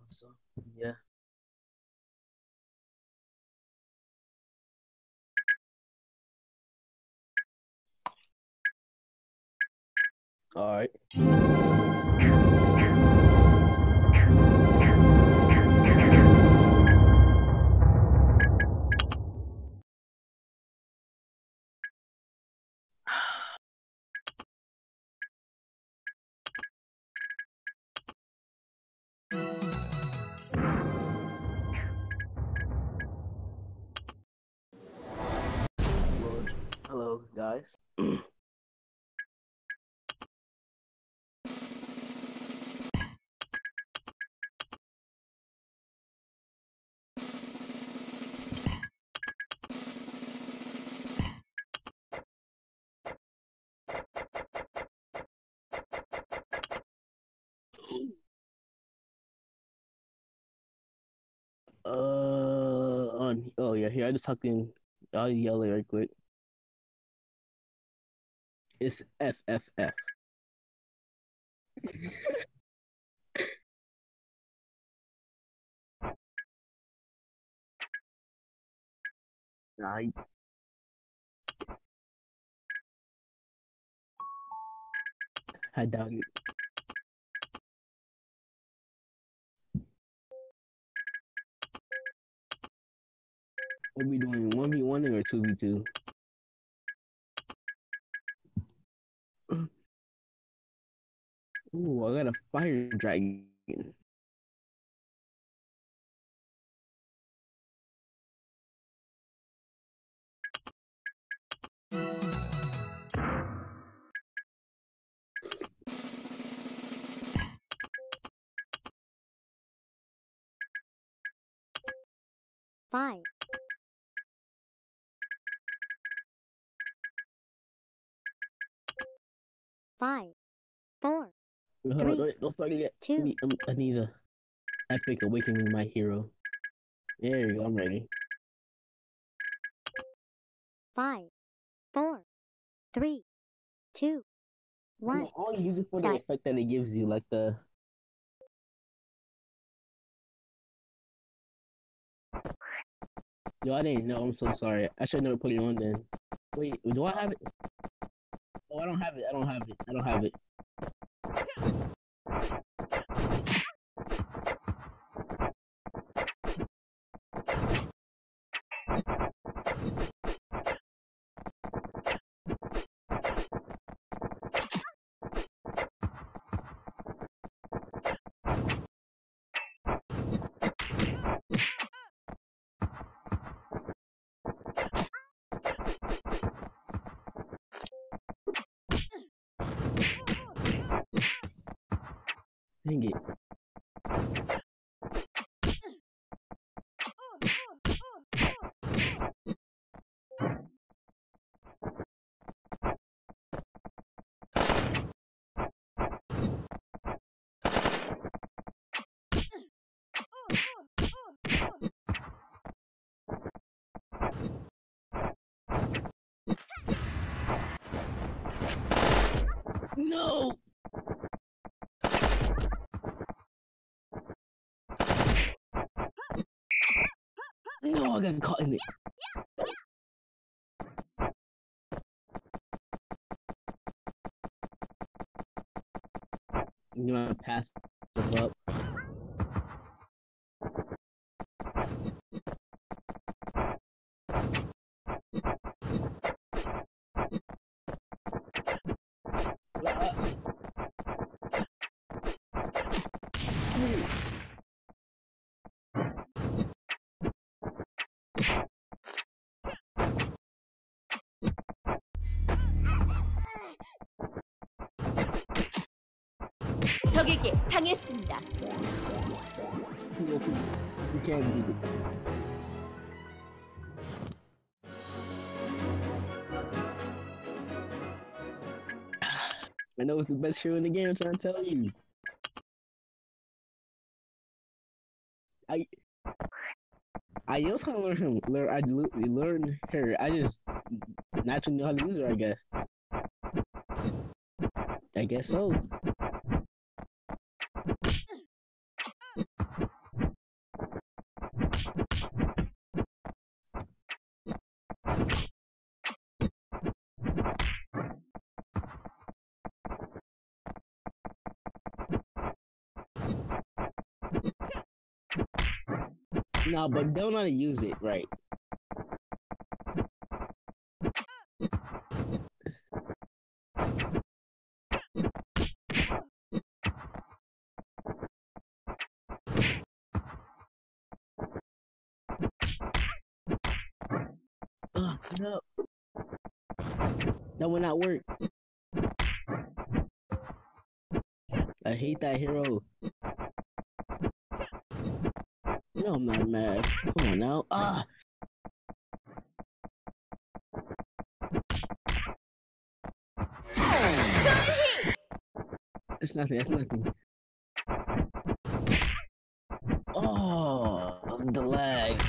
So yeah. All right. Hello, guys. Oh yeah, here I just tucked in. I'll yell it right quick. It's FFF. I doubt it. What we doing? 1v1 or 2v2? Ooh, I got a fire dragon. Five. Five. Four. Hold on, wait, don't start it yet. Two. I need a epic awakening my hero. There you go, I'm ready. 5, 4, 3, 2, 1. I only use it for the Start. effect that it gives you, like the. Yo, I didn't know. I'm so sorry. I should never put it on then. Wait, do I have it? Oh, I don't have it. I don't have it. I don't have it. Dang it. No! No, I got caught in it. You want to pass stuff up? 적에게 당했습니다. You can't beat it. I know it's the best hero in the game. I'm trying to tell you. I also how to learn him. Learn her. I just naturally know how to use her. I guess so. No, but don't know how to use it right. No. That would not work. I hate that hero. No, I'm not mad. Come on now. It's nothing. It's nothing. Oh, the lag.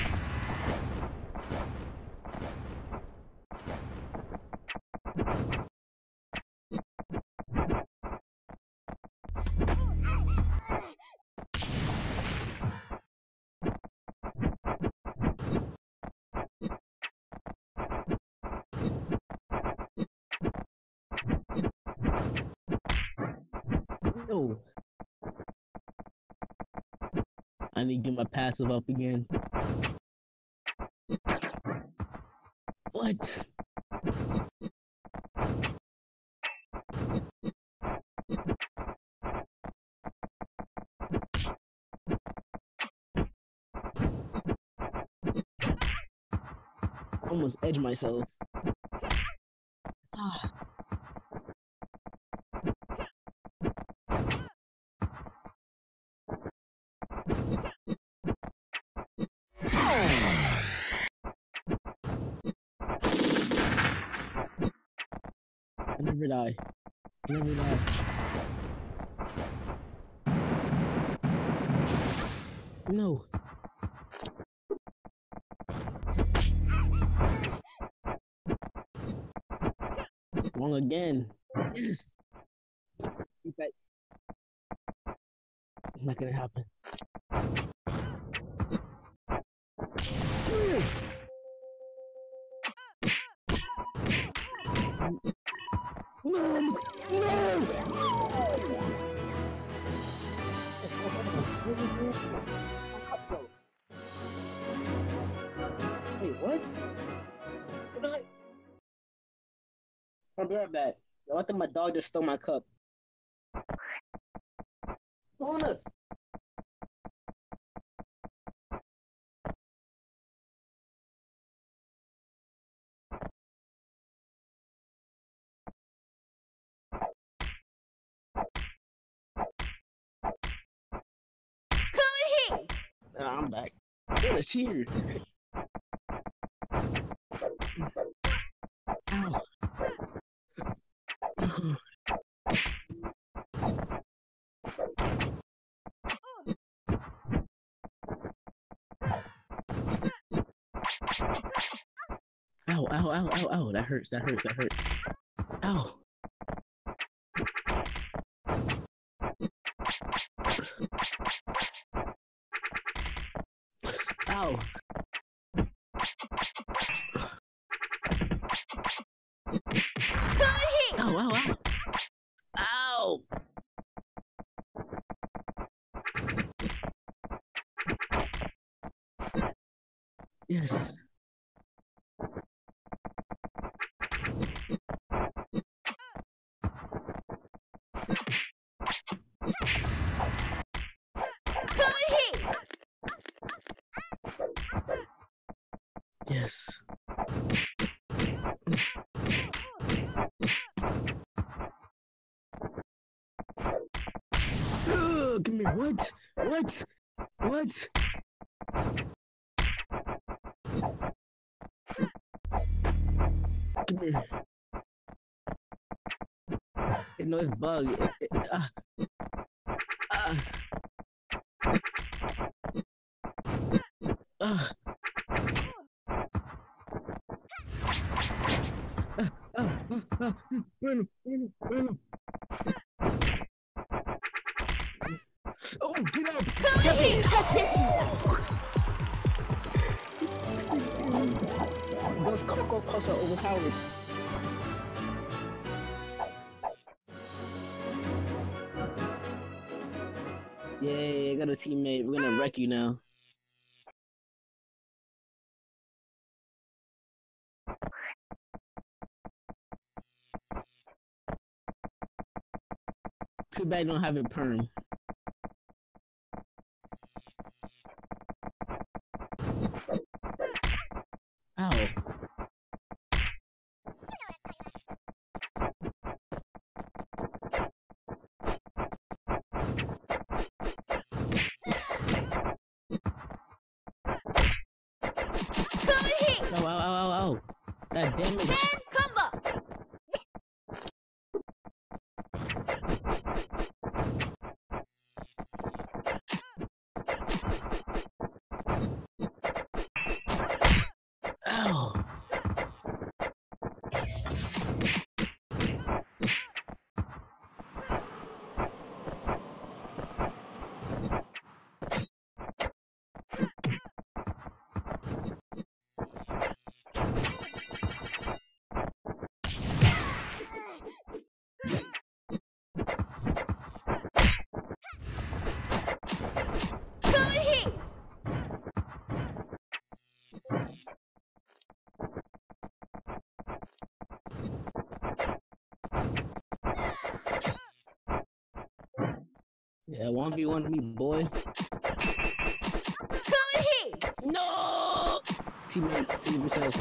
No. I need to get my passive up again. What? Almost edged myself. Ah. I never die. I never die. No. Wrong again. Yes. Keep that. Not gonna happen. No! No! Wait, what? What? I'll be right back. I think my dog just stole my cup. Luna! I'm back. What is here? Ow. Ow, ow, ow, ow, ow. That hurts, that hurts, that hurts. Ow. Ow. Ow, ow, ow. Ow. Yes. Yes. Ugh, come here. What? What? What? Come here. No, it's bug. Run, run, run. Oh, get up! 적을 처치했습니다. Those Cocoa Puffs are overpowered. Yay, I got a teammate. We're gonna wreck you now. too bad you don't have it perm. Ow. Good hit. Ow, ow, ow, ow, ow. That damage. Hand combo. Ow. Good hit. Yeah, 1v1 me, boy. Good hit. No! Teammate, save yourself.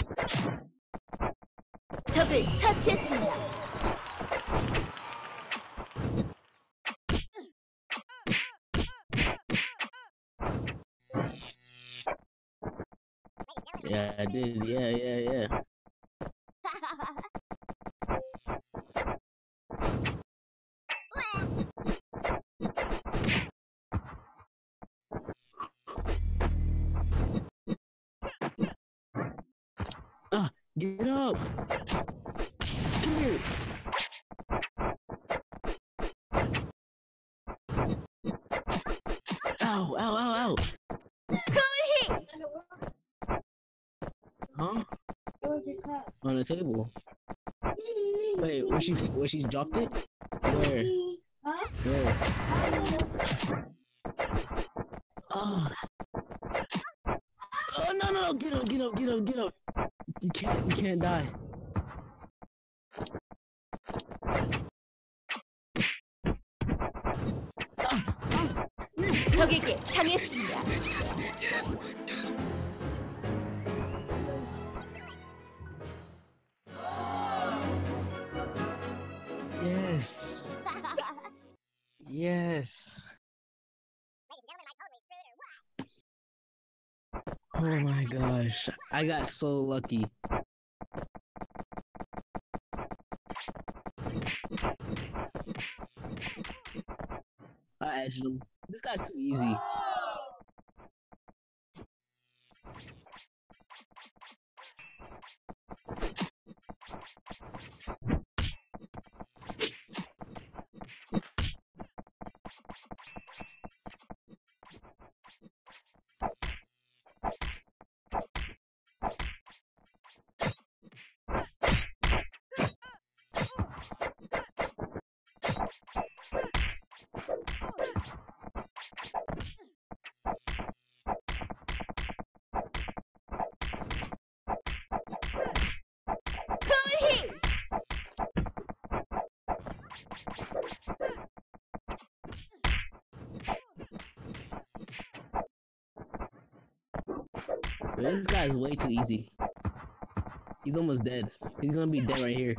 적을 처치했습니다. Yeah, I did. Yeah. Get up! Come here! Ow, ow, ow, ow! Good hit. Huh? On the table. Wait, where she dropped it? Where? Where? Oh. Oh no, get up. You can't die. 적에게 당했습니다. Yes. Yes. Oh my gosh. I got so lucky. I edged him. This guy's too easy. Good hit. This guy's way too easy. He's almost dead. He's gonna be dead right here.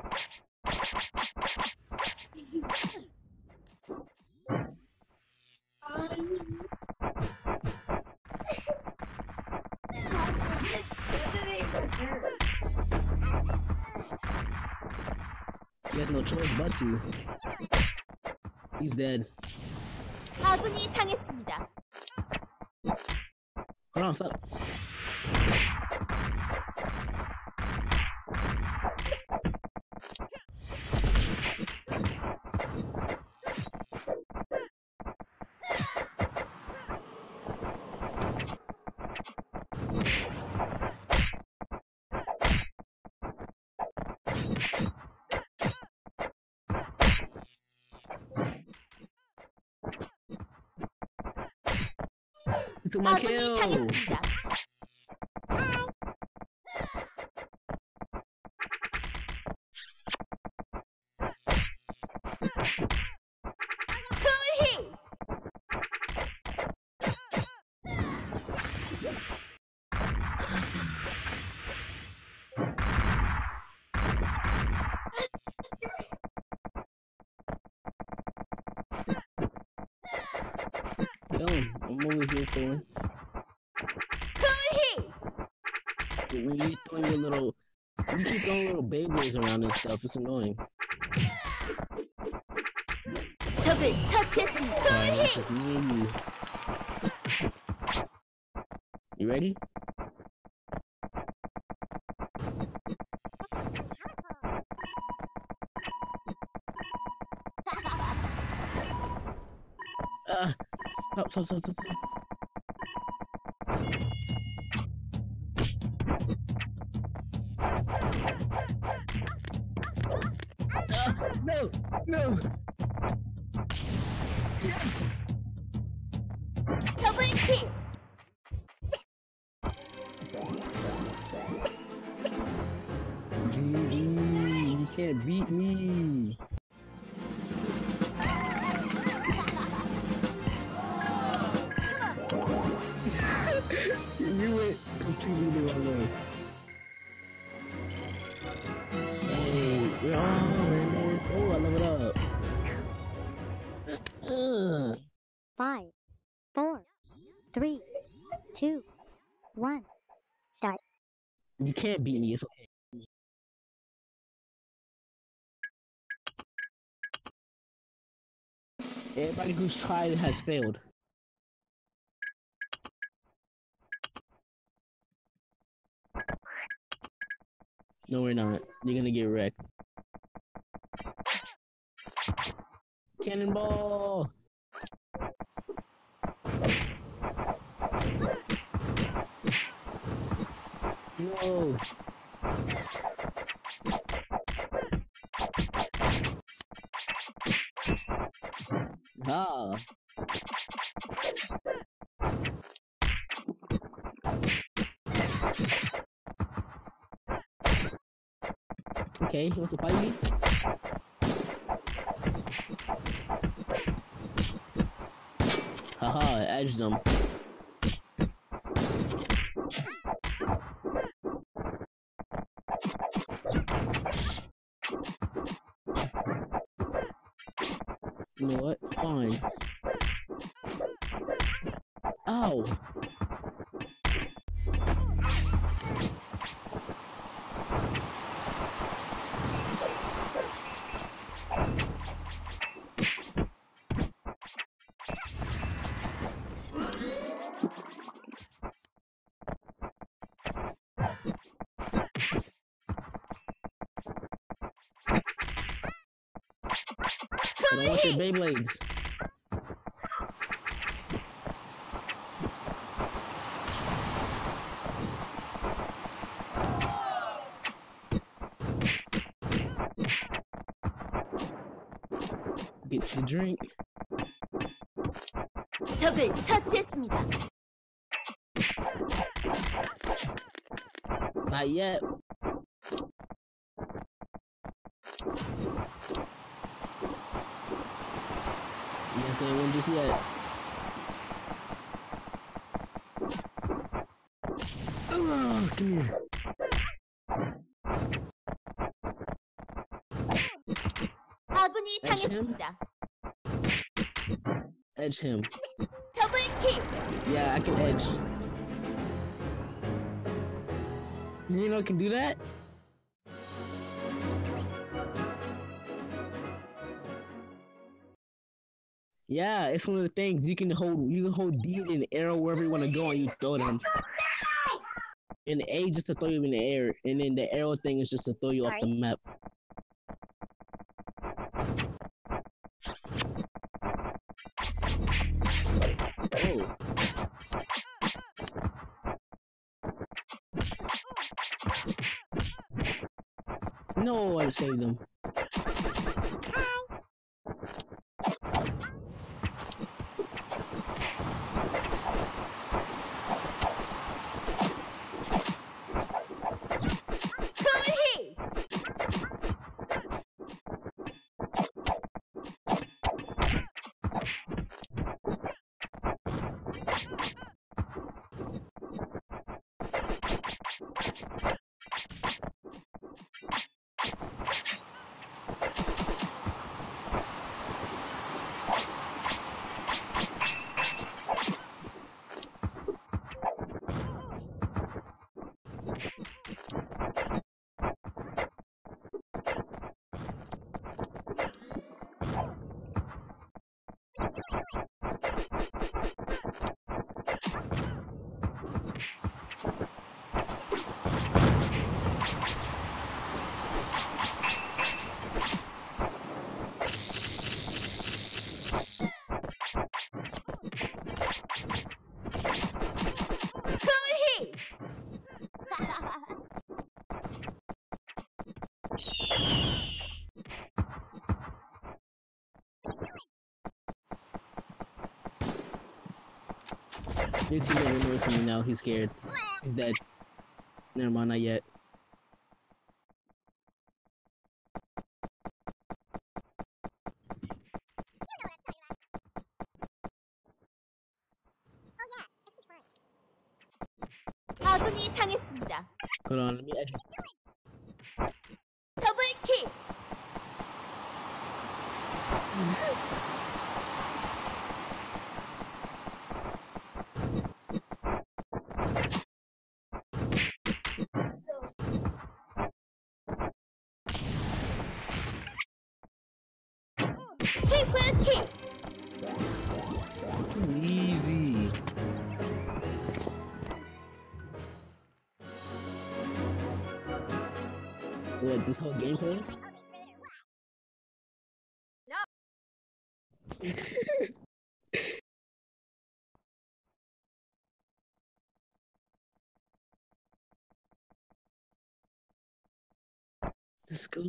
He has no choice but to. He's dead. 아군이 당했습니다. Hold on, stop. He took my 아군이 kill. 당했습니다. I'm over here throwing. 쿨 힐. When you throwing your little, you keep throwing little Beyblades around and stuff. It's annoying. 적을 처치했습니다. 쿨 Alright, 힐. so me and you. You ready? Stop. No. Yes. 더블 킬. GG, you can't beat me. You went completely the wrong way. Hey, we're all in this. Oh, I leveled up. 5, 4, 3, 2, 1. Start. You can't beat me. It's okay. Everybody who's tried it has failed. No, we're not. You're gonna get wrecked. Cannonball! No! Ah! Okay, he wants to fight me? Haha, I edged him. You know what? Fine. Ow! I don't want your Beyblades. Get the drink. 적을 처치했습니다. Not yet. Yes, they won't just yet. Come here. 아군이 당했습니다. Edge him. 더블 킬. Yeah, I can edge. You know I can do that? Yeah, it's one of the things you can hold D in the arrow wherever you want to go and you throw them. And the A just to throw you in the air, and then the arrow thing is just to throw you off the map. Oh. No, I saved them. His teammate ran away from me now. He's scared. He's dead. Never mind, not yet. 아군이 당했습니다. Hold on, let me edge. 더블킬. 트리플킬. Easy. What, this whole gameplay? Let's go.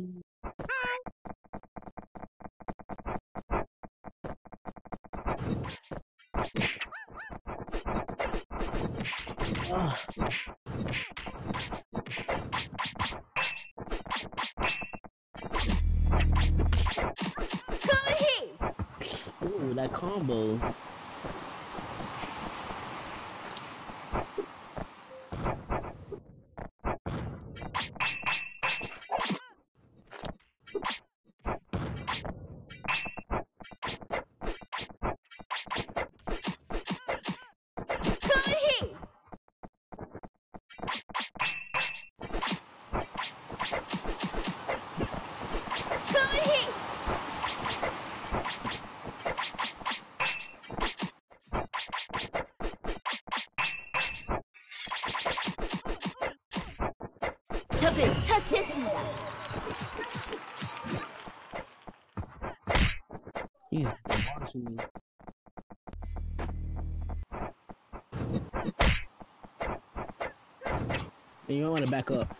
Ah. 쿨힐. Ooh, that combo. 쿨힐. 쿨힐. 적을 처치했습니다. He's demolishing me. And you don't want to back up.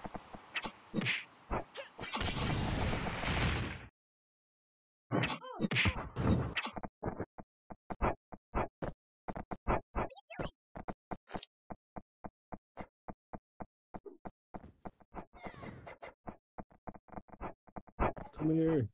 Come here.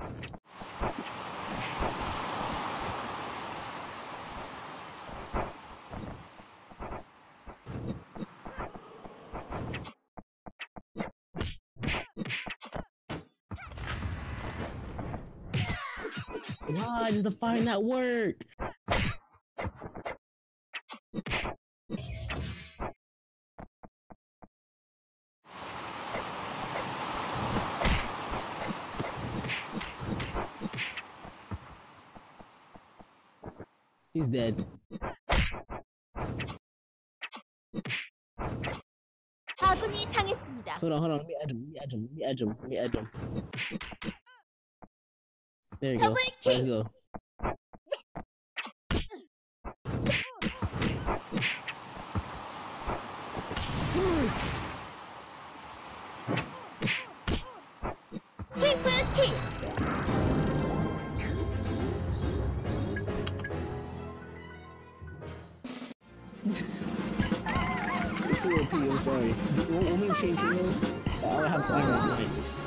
Why does the fire not work? He's dead. 아군이 당했습니다. Hold on. Let me edge him. There you go. Double kick. Let's go. 트리플킬. It's too OP, I'm sorry. Want me to change heroes? I don't have fire.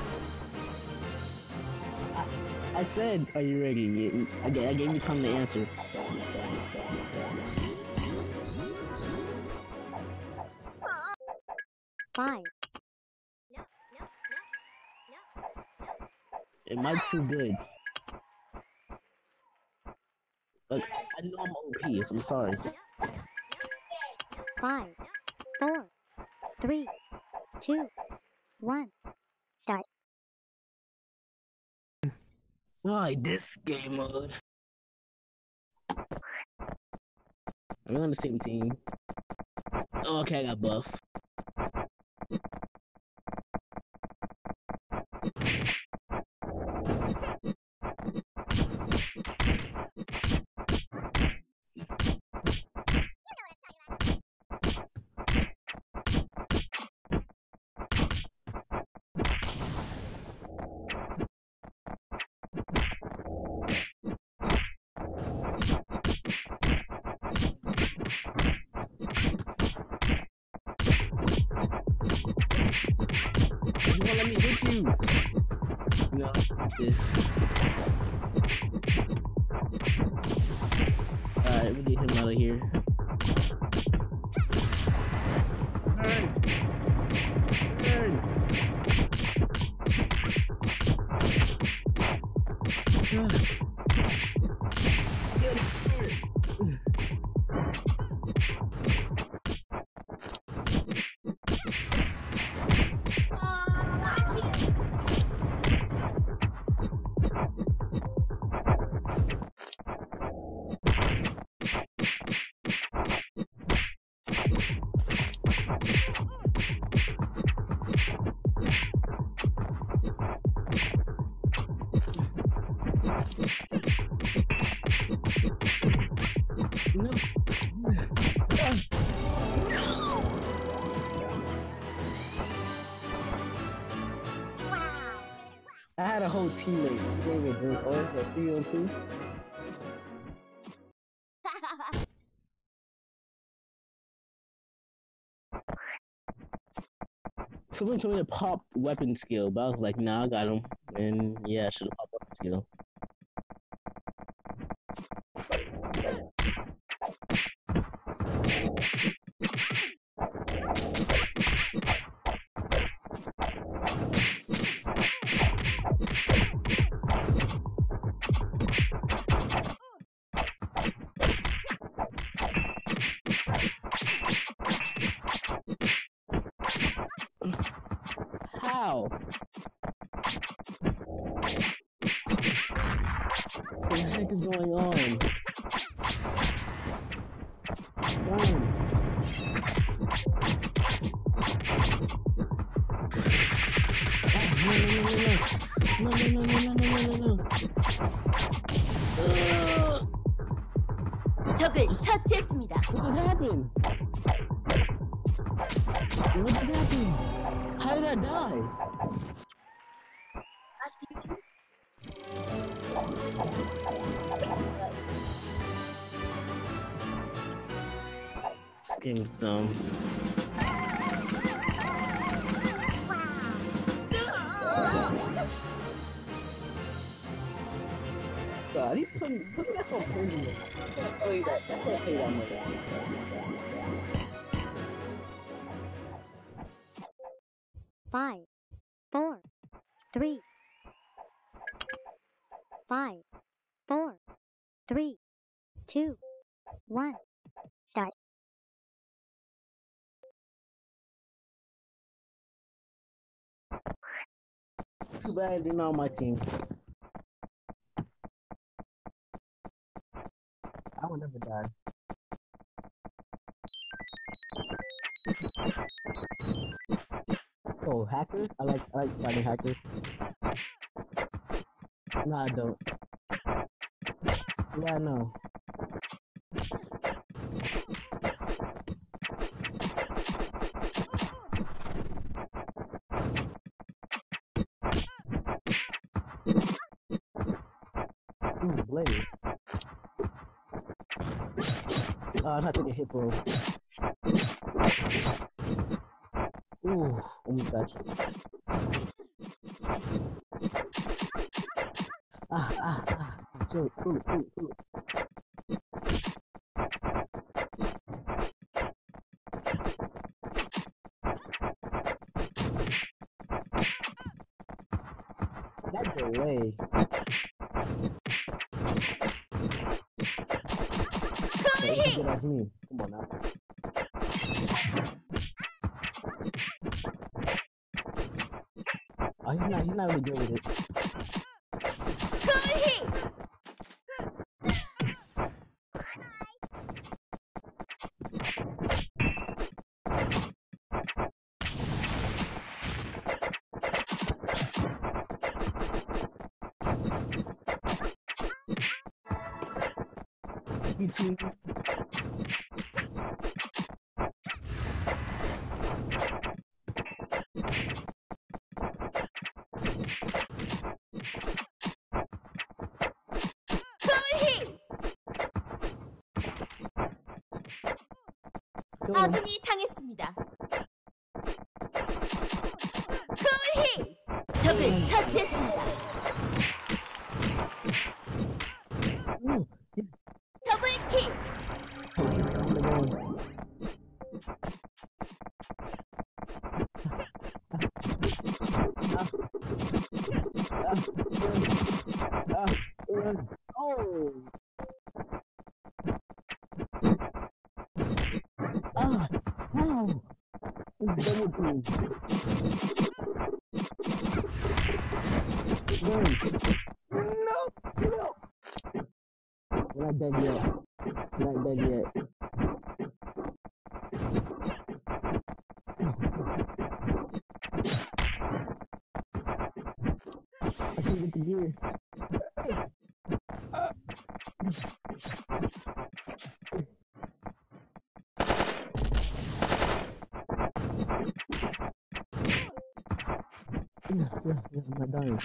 I said, are you ready? I gave you time to answer. Five. Am I too good? Like, I know I'm OP, so I'm sorry. 5, 4, 3, 2, 1. Start. Why this game mode? I'm on the same team. Oh, okay, I got buff. me hit you. You know, this. Alright, we get him out of here. Burn! Burn! No. I had a whole teammate. David, dude. Oh, it's the 3-on-2. Someone told me to pop weapon skill, but I was like, nah, I got him. And yeah, I should have popped weapon skill. How? What the heck is going on? Run. No. 적을 처치했습니다. What just happened? What just happened? How did I die? This game is dumb. God, he's funny. Look at that so crazy. I can't tell you that. I can't tell you that much. 5, 4, 3, 5, 4, 3, 2, 1. Start. Too bad they're not on my team. I would never die. Oh, hackers? I like fighting hackers. No, I don't. Yeah, I know. Ooh, blade. I'd have to get hit, bro. Ooh, almost got you. Chill, cool it. That delay. 쿨히! That's me. Come on now. Oh, he's not really good with it. 쿨히! You too. 쿨히! 아군이 당했습니다. 쿨히! 적을 처치했습니다. Ooh, 더블킬. Oh! Ah! No! It's double team. Run! No! No! We're not dead yet. We're not dead yet. I can't get the gear. Yeah, I'm not dying.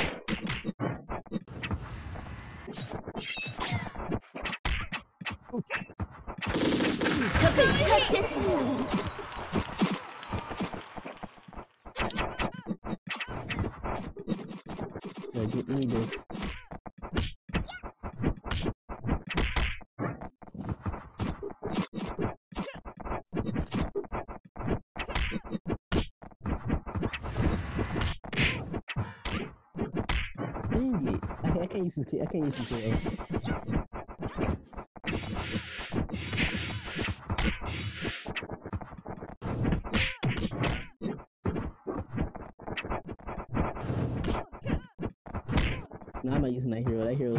적을 처치했습니다. Yeah, give me this. Dang it. I can't use this kid. I can't use this kid. No, I'm not using that hero. That hero's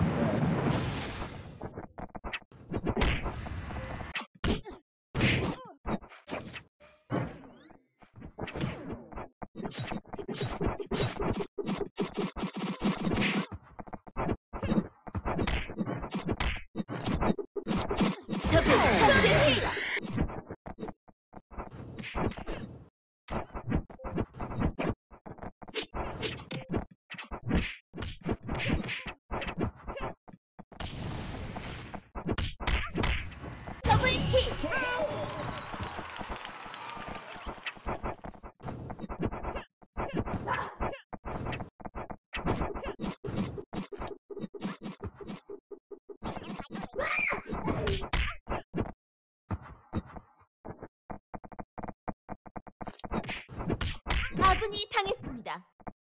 적을 처치했습니다. 더블킬. 아군이 당했습니다.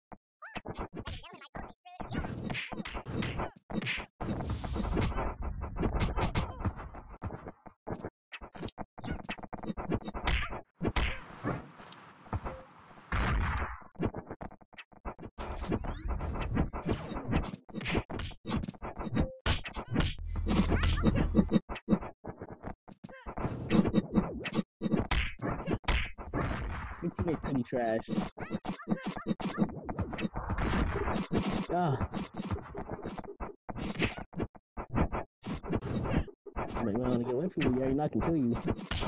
Your teammate's pretty trash. Ah. I'm like, well, to get away from you, you're not gonna kill you.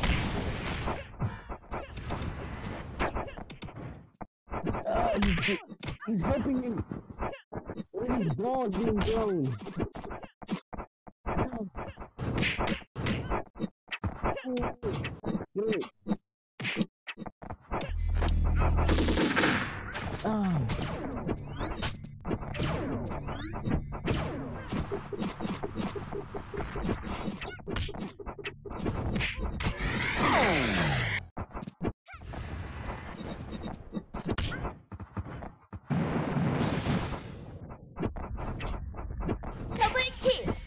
He's helping you. What are these balls being thrown? Good. Oh. 더블킬.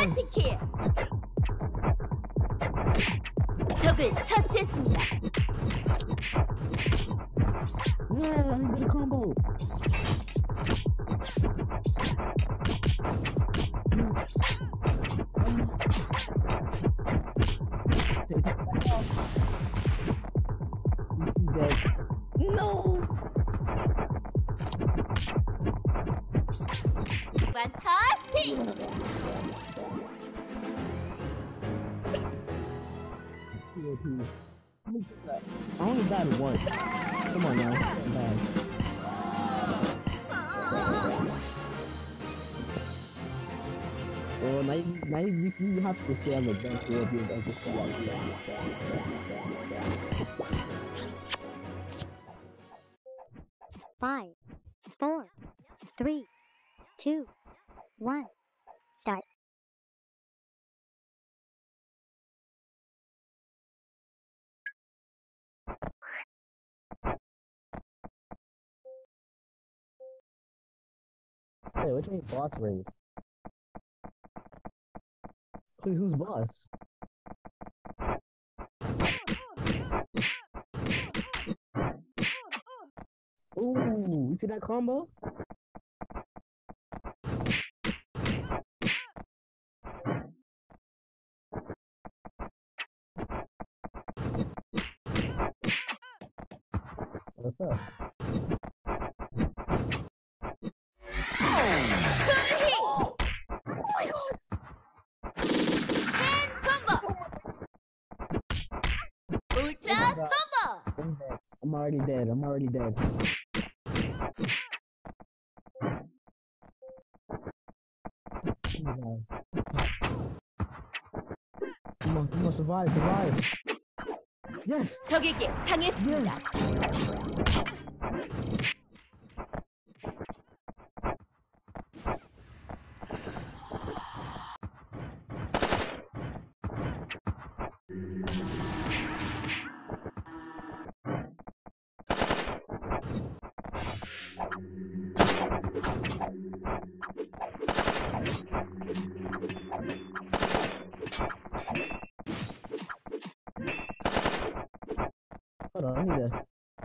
멀티킬. 적을 처치했습니다. Yeah, I did a combo. He's dead. No. 판타스틱. I only died once. Come on now. I'm bad. Oh, now you have to say I'm a bad player because I can see that. 5, 4, 3, 2, 1. Start. Hey, what's your boss raid? Who's boss? Ooh, you see that combo? What's up? 울트라 콤보. I'm already dead. I'm already dead. Come on, survive. Yes! 적에게 당했습니다. Yes! Hold on, I need to...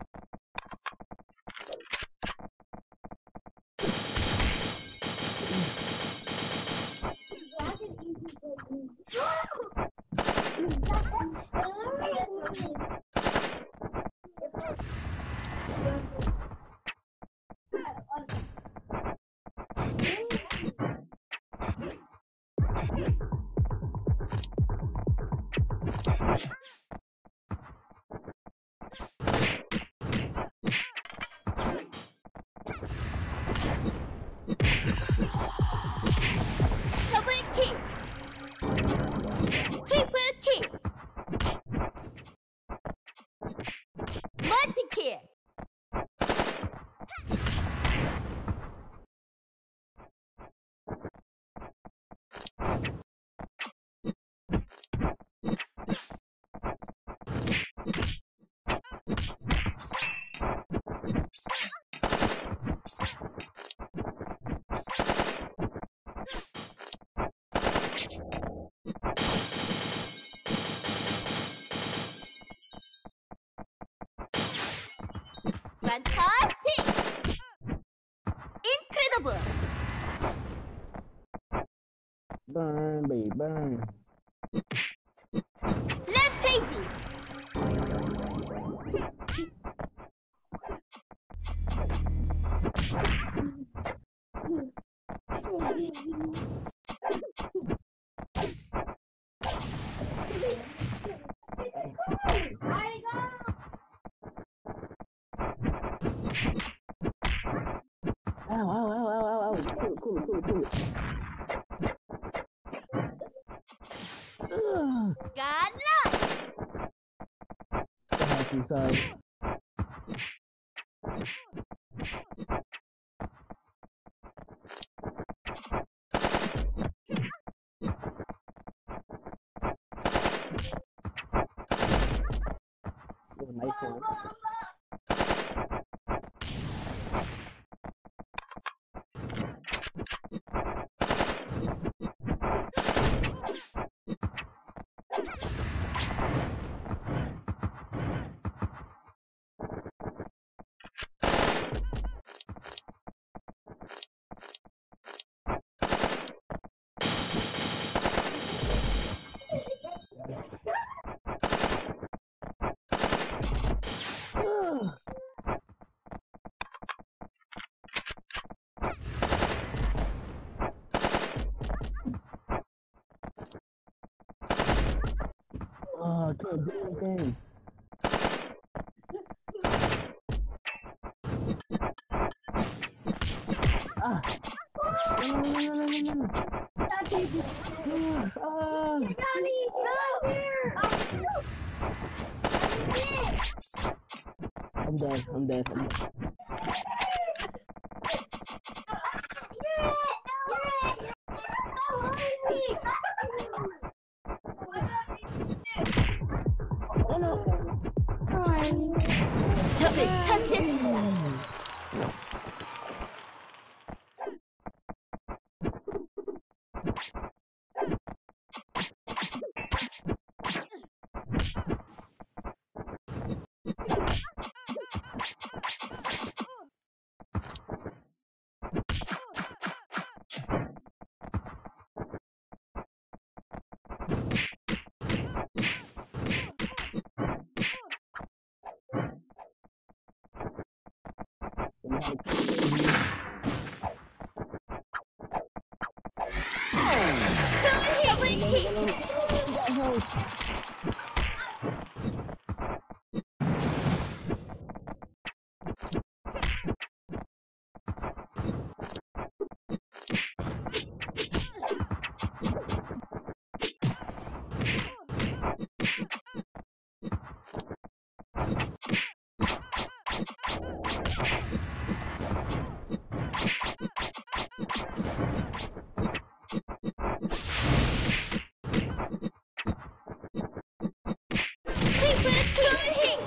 더블킬. 트리플킬. 멀티킬. 판타스틱. 인크레더블. Burn, baby, burn. 램페이지. Ow. Cool. Ugh. 깐라. Happy side. Nice one. can't do anything. Ah. No. I'm dead. 적을 처치했습니다. 더블킥! 트리플킥!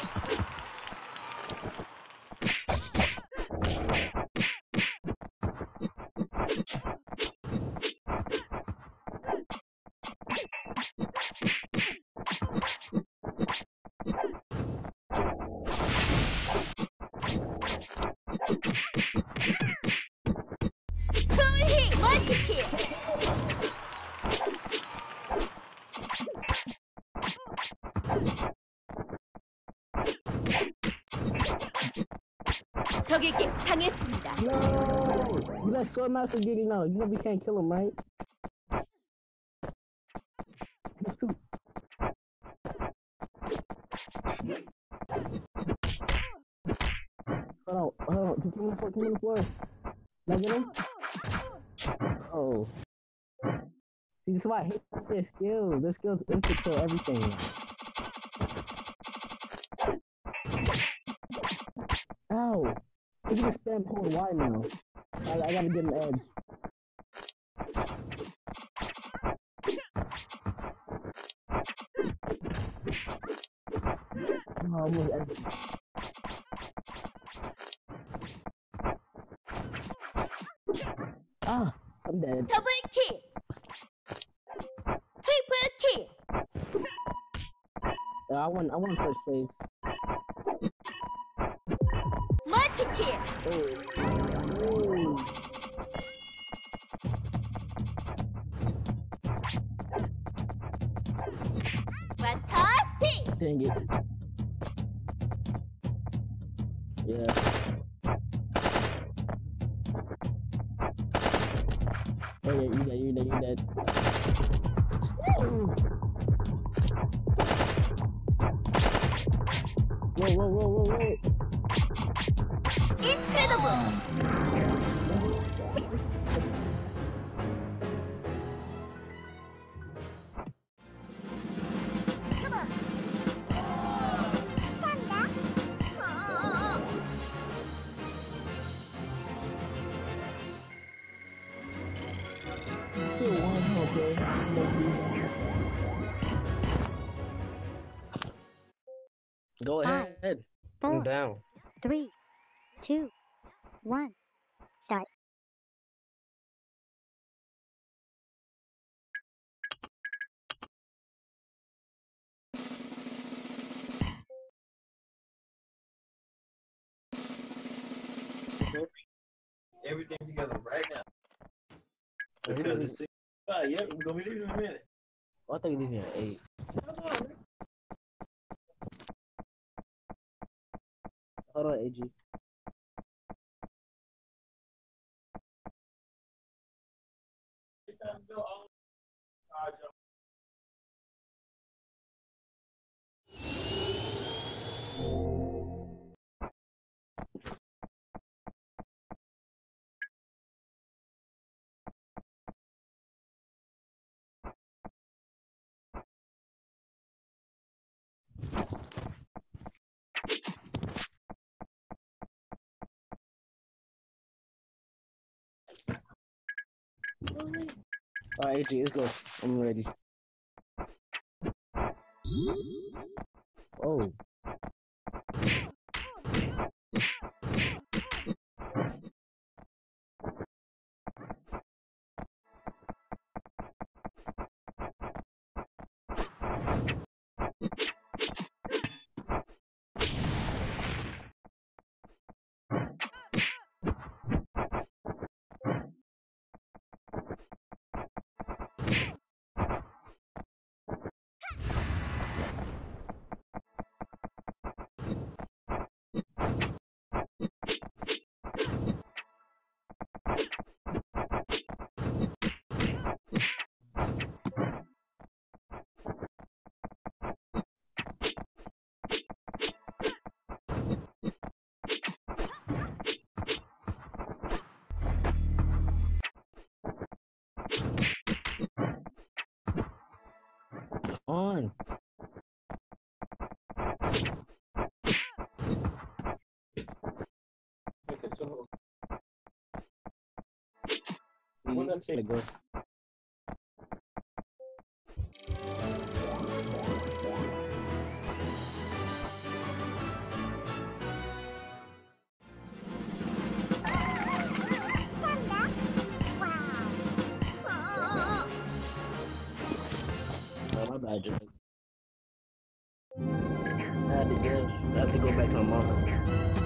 더블킥! 멀티킥! 적에게 당했습니다. No! You let Swordmaster get him out. You know we can't kill him, right? He's too. Hold on. Keep him on the floor. Not get him? Oh. See, this is why I hate their skills. Their skills instant kill everything. Ow! You can spam hold Y now. I gotta get an edge. Oh, almost edge. Ah, I'm dead. 더블킥! 트리플킥! I won first place. 멀티킥! Oh. 판타스틱! Dang it. Yeah. Oh yeah, you dead. Whoa. 인크레더블! Still one, okay. Go ahead. I'm 4, down. 3, 2, 1. Start. Everything together right now. Because Because it's 6:05. Yep, we're gonna be leaving in a minute. Oh, I thought you leave here at 8. Hold on, AG. It's time to go. Alright, AJ, let's go. I'm ready. Oh. On. What's that take? Go. Oh, my bad, Joe. I had to go back to my mom.